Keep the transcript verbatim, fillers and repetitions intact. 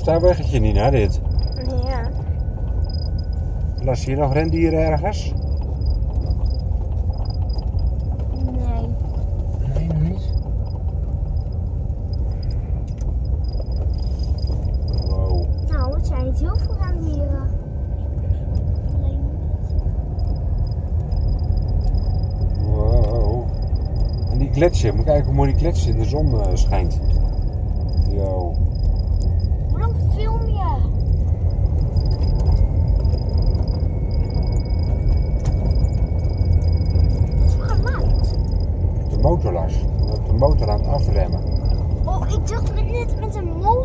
Staat weggetje, Nina, dit. Ja. Las je nog rendieren ergens? Nee. Nee, nog niet. Wow. Nou, het zijn niet heel veel rendieren. Wow. En die gletsjer, moet kijken hoe mooi die gletsjer in de zon uh, schijnt. Yo. Hoe lang film je? Wat is er gemaakt? De motor las. De motor aan het afremmen. Oh, ik dacht met, net met een motor.